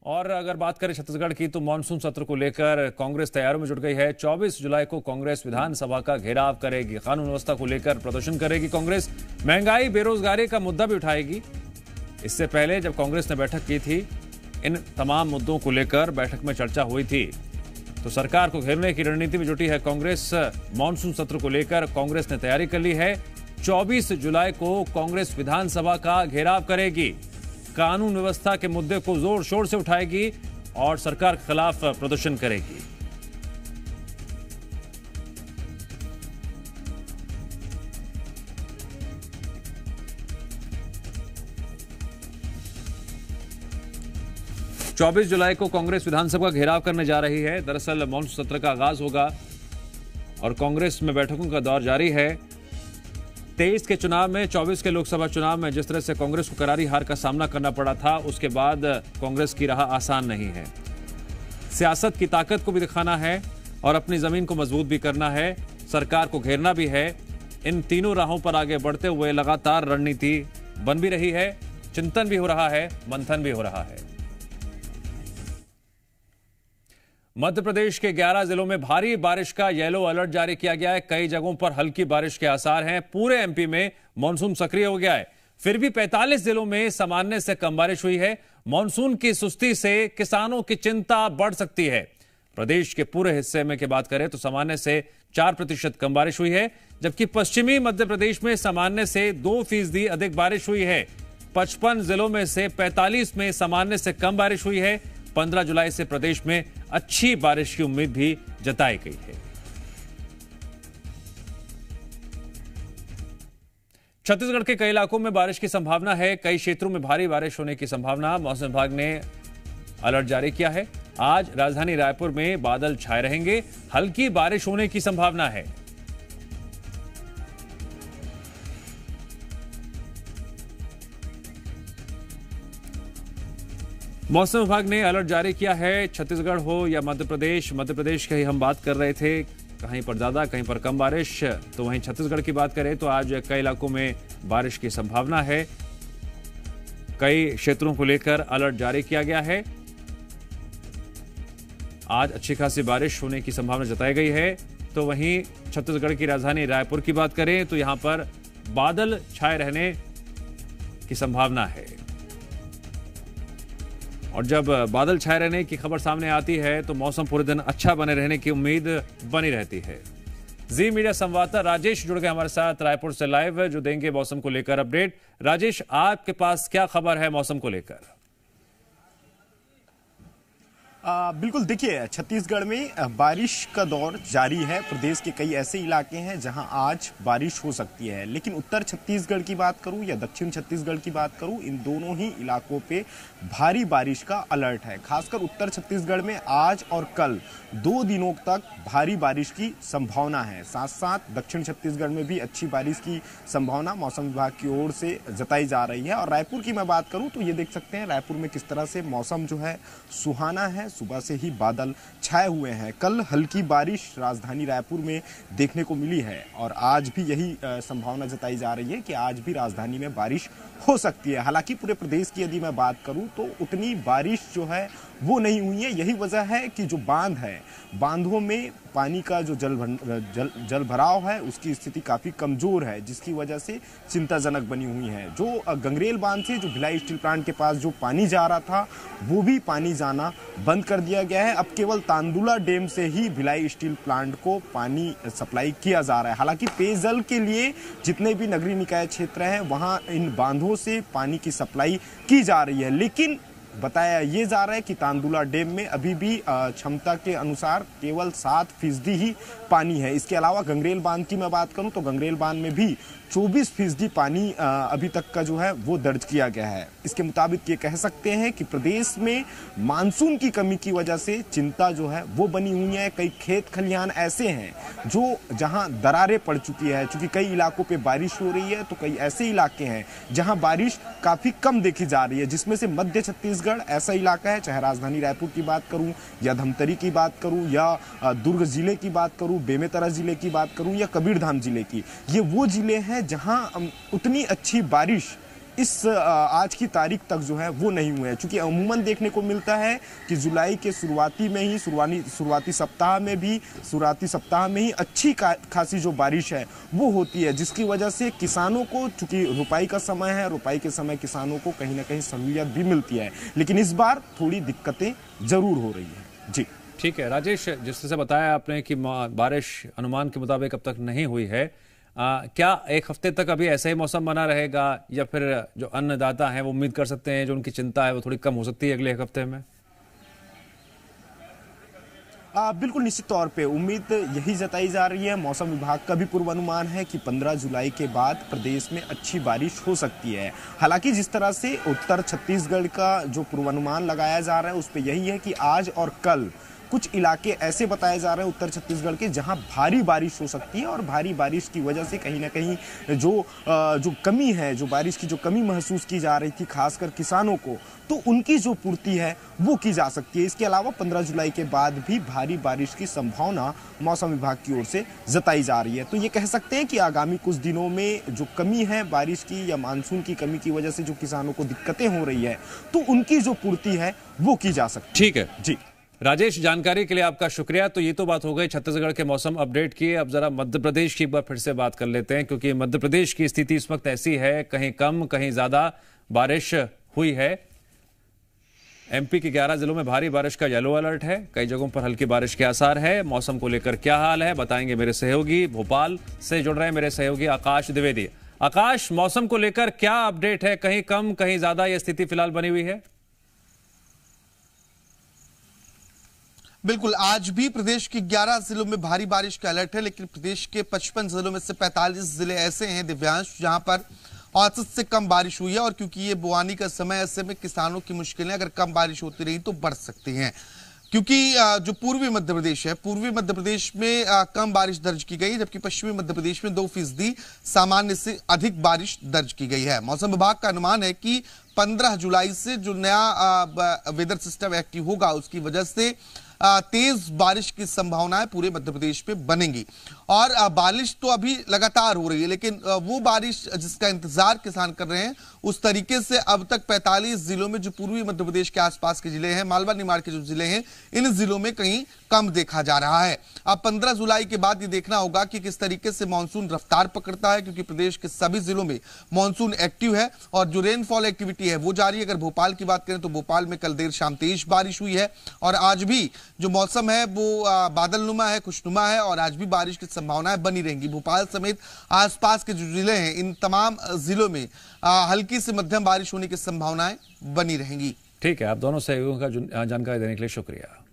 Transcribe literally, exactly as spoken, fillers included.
और अगर बात करें छत्तीसगढ़ की तो मानसून सत्र को लेकर कांग्रेस तैयारियों में जुट गई है। चौबीस जुलाई को कांग्रेस विधानसभा का घेराव करेगी, कानून व्यवस्था को लेकर प्रदर्शन करेगी कांग्रेस, महंगाई बेरोजगारी का मुद्दा भी उठाएगी। इससे पहले जब कांग्रेस ने बैठक की थी, इन तमाम मुद्दों को लेकर बैठक में चर्चा हुई थी। तो सरकार को घेरने की रणनीति में जुटी है कांग्रेस। मानसून सत्र को लेकर कांग्रेस ने तैयारी कर ली है। चौबीस जुलाई को कांग्रेस विधानसभा का घेराव करेगी, कानून व्यवस्था के मुद्दे को जोर शोर से उठाएगी और सरकार के खिलाफ प्रदर्शन करेगी। चौबीस जुलाई को कांग्रेस विधानसभा का घेराव करने जा रही है। दरअसल मानसून सत्र का आगाज होगा और कांग्रेस में बैठकों का दौर जारी है। तेईस के चुनाव में, चौबीस के लोकसभा चुनाव में जिस तरह से कांग्रेस को करारी हार का सामना करना पड़ा था, उसके बाद कांग्रेस की राह आसान नहीं है। सियासत की ताकत को भी दिखाना है और अपनी जमीन को मजबूत भी करना है, सरकार को घेरना भी है। इन तीनों राहों पर आगे बढ़ते हुए लगातार रणनीति बन भी रही है, चिंतन भी हो रहा है, मंथन भी हो रहा है। मध्य प्रदेश के ग्यारह जिलों में भारी बारिश का येलो अलर्ट जारी किया गया है। कई जगहों पर हल्की बारिश के आसार हैं। पूरे एमपी में मानसून सक्रिय हो गया है। फिर भी पैंतालीस जिलों में सामान्य से कम बारिश हुई है। मानसून की सुस्ती से किसानों की चिंता बढ़ सकती है। प्रदेश के पूरे हिस्से में की बात करें तो सामान्य से चार प्रतिशत कम बारिश हुई है, जबकि पश्चिमी मध्य प्रदेश में सामान्य से दो फीसदी अधिक बारिश हुई है। पचपन जिलों में से पैंतालीस में सामान्य से कम बारिश हुई है। पंद्रह जुलाई से प्रदेश में अच्छी बारिश की उम्मीद भी जताई गई है। छत्तीसगढ़ के कई इलाकों में बारिश की संभावना है। कई क्षेत्रों में भारी बारिश होने की संभावना। मौसम विभाग ने अलर्ट जारी किया है। आज राजधानी रायपुर में बादल छाए रहेंगे, हल्की बारिश होने की संभावना है। मौसम विभाग ने अलर्ट जारी किया है। छत्तीसगढ़ हो या मध्य प्रदेश, मध्य प्रदेश की हम बात कर रहे थे, कहीं पर ज्यादा कहीं पर कम बारिश। तो वहीं छत्तीसगढ़ की बात करें तो आज कई इलाकों में बारिश की संभावना है। कई क्षेत्रों को लेकर अलर्ट जारी किया गया है। आज अच्छी खासी बारिश होने की संभावना जताई गई है। तो वहीं छत्तीसगढ़ की राजधानी रायपुर की बात करें तो यहां पर बादल छाए रहने की संभावना है। और जब बादल छाए रहने की खबर सामने आती है तो मौसम पूरे दिन अच्छा बने रहने की उम्मीद बनी रहती है। जी मीडिया संवाददाता राजेश जुड़ गए हमारे साथ रायपुर से लाइव, जो देंगे मौसम को लेकर अपडेट। राजेश, आपके पास क्या खबर है मौसम को लेकर? आ, बिल्कुल, देखिए छत्तीसगढ़ में बारिश का दौर जारी है। प्रदेश के कई ऐसे इलाके हैं जहां आज बारिश हो सकती है, लेकिन उत्तर छत्तीसगढ़ की बात करूं या दक्षिण छत्तीसगढ़ की बात करूं, इन दोनों ही इलाकों पे भारी बारिश का अलर्ट है। खासकर उत्तर छत्तीसगढ़ में आज और कल दो दिनों तक भारी बारिश की संभावना है। साथ साथ दक्षिण छत्तीसगढ़ में भी अच्छी बारिश की संभावना मौसम विभाग की ओर से जताई जा रही है। और रायपुर की मैं बात करूं तो ये देख सकते हैं रायपुर में किस तरह से मौसम जो है सुहाना है। सुबह से ही बादल छाए हुए हैं। कल हल्की बारिश राजधानी रायपुर में देखने को मिली है और आज भी यही संभावना जताई जा रही है कि आज भी राजधानी में बारिश हो सकती है। हालांकि पूरे प्रदेश की यदि मैं बात करूं तो उतनी बारिश जो है वो नहीं हुई है। यही वजह है कि जो बांध है, बांधों में पानी का जो जल जल जल भराव है उसकी स्थिति काफ़ी कमज़ोर है, जिसकी वजह से चिंताजनक बनी हुई है। जो गंगरेल बांध से जो भिलाई स्टील प्लांट के पास जो पानी जा रहा था वो भी पानी जाना बंद कर दिया गया है। अब केवल तांदुला डैम से ही भिलाई स्टील प्लांट को पानी सप्लाई किया जा रहा है। हालांकि पेयजल के लिए जितने भी नगरीय निकाय क्षेत्र हैं वहाँ इन बांधों से पानी की सप्लाई की जा रही है, लेकिन बताया ये जा रहा है कि तांदुला डैम में अभी भी क्षमता के अनुसार केवल सात फीसदी ही पानी है। इसके अलावा गंगरेल बांध की मैं बात करूं तो गंगरेल बांध में भी चौबीस फीसदी पानी अभी तक का जो है वो दर्ज किया गया है। इसके मुताबिक ये कह सकते हैं कि प्रदेश में मानसून की कमी की वजह से चिंता जो है वो बनी हुई है। कई खेत खलिहान ऐसे हैं जो जहां दरारें पड़ चुकी है, चूंकि कई इलाकों पे बारिश हो रही है, तो कई ऐसे इलाके हैं जहां बारिश काफी कम देखी जा रही है, जिसमें से मध्य छत्तीसगढ़ ऐसा इलाका है। चाहे राजधानी रायपुर की बात करूं या धमतरी की बात करूं या दुर्ग जिले की बात करूं, बेमेतरा जिले की बात करूं या कबीरधाम जिले की, ये वो जिले हैं जहां उतनी अच्छी बारिश इस आज की तारीख तक जो है वो नहीं हुए हैं, क्योंकि अमूमन देखने को मिलता है कि जुलाई के शुरुआती में ही शुरुआती शुरुआती सप्ताह में भी शुरुआती सप्ताह में ही अच्छी खासी जो बारिश है वो होती है, जिसकी वजह से किसानों को, चूंकि रुपाई का समय है, रुपाई के समय किसानों को कहीं ना कहीं सहूलियत भी मिलती है, लेकिन इस बार थोड़ी दिक्कतें जरूर हो रही है। जी ठीक है राजेश, जिस तरह से बताया आपने कि बारिश अनुमान के मुताबिक अब तक नहीं हुई है, आ, क्या एक हफ्ते तक अभी ऐसा ही मौसम बना रहेगा या फिर जो अन्नदाता हैं वो उम्मीद कर सकते हैं, जो उनकी चिंता है वो थोड़ी कम हो सकती है अगले एक हफ्ते में? आ, बिल्कुल निश्चित तौर पे उम्मीद यही जताई जा रही है। मौसम विभाग का भी पूर्वानुमान है कि पंद्रह जुलाई के बाद प्रदेश में अच्छी बारिश हो सकती है। हालांकि जिस तरह से उत्तर छत्तीसगढ़ का जो पूर्वानुमान लगाया जा रहा है उस पर यही है कि आज और कल कुछ इलाके ऐसे बताए जा रहे हैं उत्तर छत्तीसगढ़ के जहां भारी बारिश हो सकती है, और भारी बारिश की वजह से कहीं ना कहीं जो जो कमी है, जो बारिश की जो कमी महसूस की जा रही थी खासकर किसानों को, तो उनकी जो पूर्ति है वो की जा सकती है। इसके अलावा पंद्रह जुलाई के बाद भी भारी बारिश की संभावना मौसम विभाग की ओर से जताई जा रही है। तो ये कह सकते हैं कि आगामी कुछ दिनों में जो कमी है बारिश की या मानसून की कमी की वजह से जो किसानों को दिक्कतें हो रही है, तो उनकी जो पूर्ति है वो की जा सकती है। ठीक है जी राजेश, जानकारी के लिए आपका शुक्रिया। तो ये तो बात हो गई छत्तीसगढ़ के मौसम अपडेट की। अब जरा मध्य प्रदेश की एक बार फिर से बात कर लेते हैं, क्योंकि मध्य प्रदेश की स्थिति इस वक्त ऐसी है, कहीं कम कहीं ज्यादा बारिश हुई है। एमपी के ग्यारह जिलों में भारी बारिश का येलो अलर्ट है, कई जगहों पर हल्की बारिश के आसार है। मौसम को लेकर क्या हाल है बताएंगे मेरे सहयोगी, भोपाल से जुड़ रहे हैं मेरे सहयोगी आकाश द्विवेदी। आकाश, मौसम को लेकर क्या अपडेट है? कहीं कम कहीं ज्यादा यह स्थिति फिलहाल बनी हुई है? बिल्कुल, आज भी प्रदेश के ग्यारह जिलों में भारी बारिश का अलर्ट है, लेकिन प्रदेश के पचपन जिलों में से पैंतालीस जिले ऐसे हैं दिव्यांश जहां पर औसत से कम बारिश हुई है। और क्योंकि ये बुआनी का समय, ऐसे में किसानों की मुश्किलें अगर कम बारिश होती रही तो बढ़ सकती हैं, क्योंकि जो पूर्वी मध्य प्रदेश है, पूर्वी मध्य प्रदेश में कम बारिश दर्ज की गई, जबकि पश्चिमी मध्य प्रदेश में दो फीसदी सामान्य से अधिक बारिश दर्ज की गई है। मौसम विभाग का अनुमान है कि पंद्रह जुलाई से जो नया वेदर सिस्टम एक्टिव होगा उसकी वजह से तेज बारिश की संभावनाएं पूरे मध्य प्रदेश में बनेंगी। और बारिश तो अभी लगातार हो रही है, लेकिन वो बारिश जिसका इंतजार किसान कर रहे हैं उस तरीके से अब तक पैंतालीस जिलों में, जो पूर्वी मध्य प्रदेश के आसपास के जिले हैं, मालवा निमाड़ के जो जिले हैं, इन जिलों में कहीं कम देखा जा रहा है। अब पंद्रह जुलाई के बाद ये देखना होगा कि किस तरीके से मानसून रफ्तार पकड़ता है, क्योंकि प्रदेश के सभी जिलों में मानसून एक्टिव है और जो रेनफॉल एक्टिविटी है वो जारी है। अगर भोपाल की बात करें तो भोपाल में कल देर शाम तेज बारिश हुई है, और आज भी जो मौसम है वो बादलनुमा है, खुशनुमा है, और आज भी बारिश की संभावनाएं बनी रहेंगी। भोपाल समेत आसपास के जो जिले हैं, इन तमाम जिलों में हल्की से मध्यम बारिश होने की संभावनाएं बनी रहेंगी। ठीक है, आप दोनों सहयोगियों का जानकारी देने के लिए शुक्रिया।